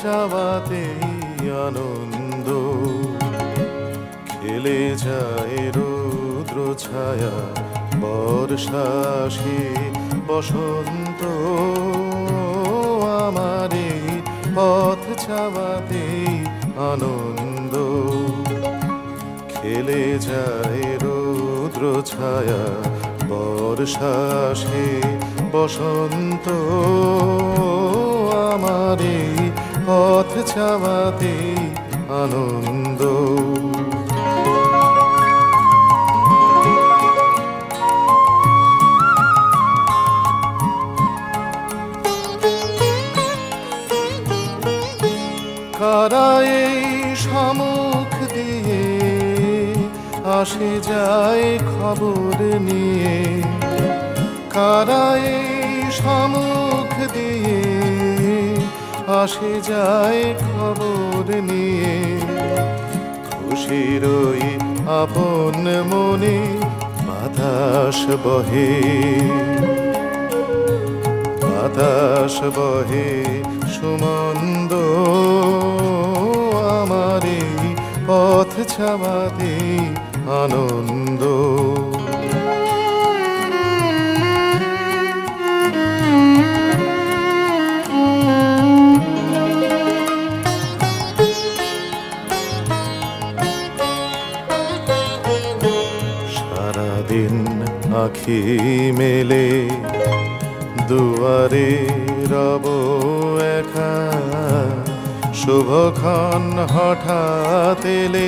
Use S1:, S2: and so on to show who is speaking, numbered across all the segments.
S1: চাওয়াতেই আনন্দ, খেলে যায় রৌদ্র ছায়া বর্ষা আসে বসন্ত। আমার এই পথ চাওয়াতেই আনন্দ, খেলে যায় রৌদ্র ছায়া বর্ষা আসে বসন্ত। আমার এই পথ চাওয়াতেই আনন্দ। কারা এই সম্মুখ দিয়ে আসে যায় খবর নিয়ে, কারা এই সম্মুখ দিয়ে আসে যায় খবর নিয়ে। খুশির ওই আপন মনে বাতাস বহে, বাতাস বহে সুমন্দ। আমার এই পথ চাওয়াতেই আনন্দ। সারাদিন আঁখি মেলে দুয়ারে রব একা, শুভক্ষণ হঠাৎ এলে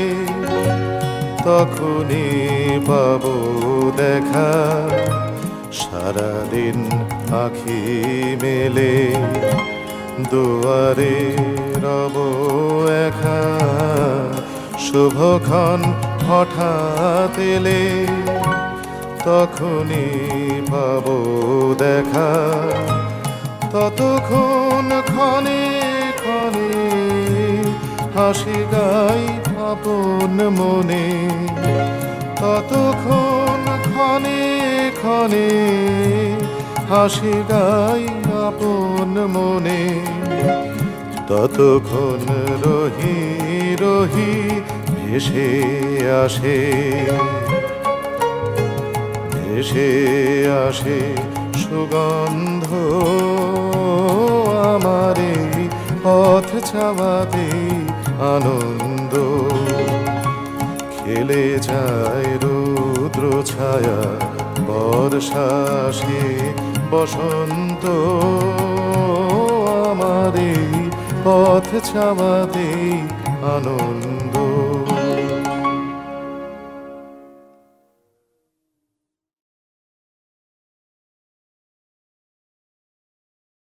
S1: তখনই পাবো দেখা। সারাদিন আঁখি মেলে দুয়ারে রব একা, শুভক্ষণ হঠাৎ এলে তখনই পাবো দেখা। ততক্ষণ ক্ষণে ক্ষণে হাসি গাই আপন মনে, ততক্ষণ ক্ষণে ক্ষণে হাসি গাই আপন মনে। ততক্ষণ রহি রহি ভেসে আসে, ভেসে আসে সুগন্ধ। আমার এই পথ চাওয়াতেই আনন্দ, খেলে যায় রৌদ্র ছায়া বর্ষা আসে বসন্ত। আমার এই পথ চাওয়াতেই আনন্দ।